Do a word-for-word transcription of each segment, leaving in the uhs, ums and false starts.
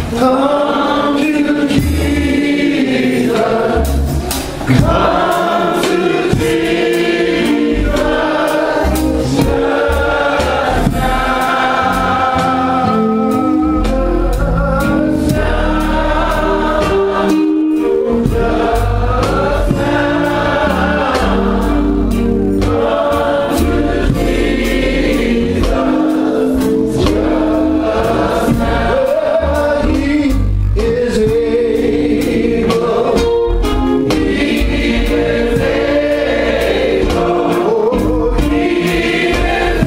Come to Jesus. Come to Jesus. Just now. Just now. Just now. Come to Jesus. Just now. He is able. He is able. He is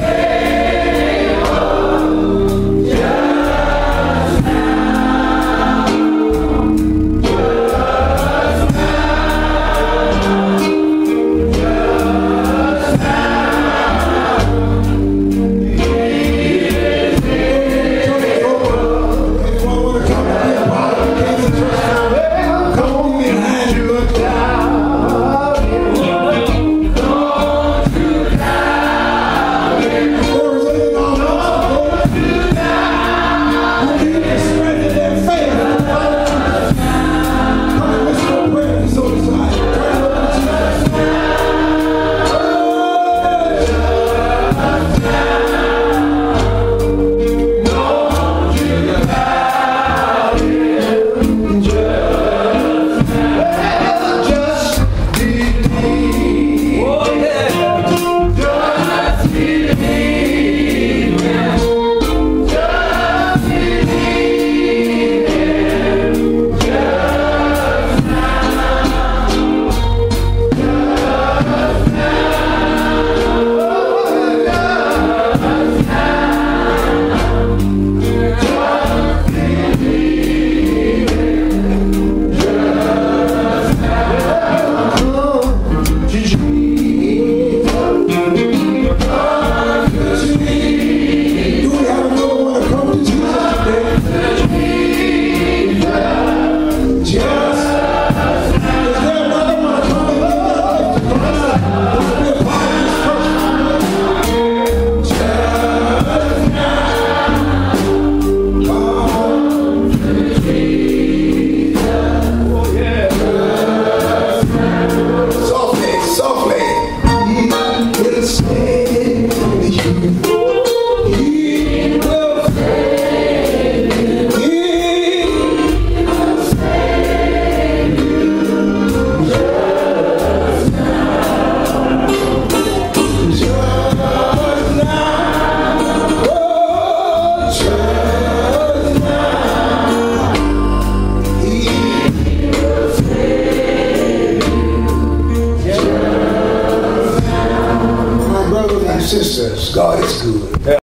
able. Just now. Just sisters, God is good.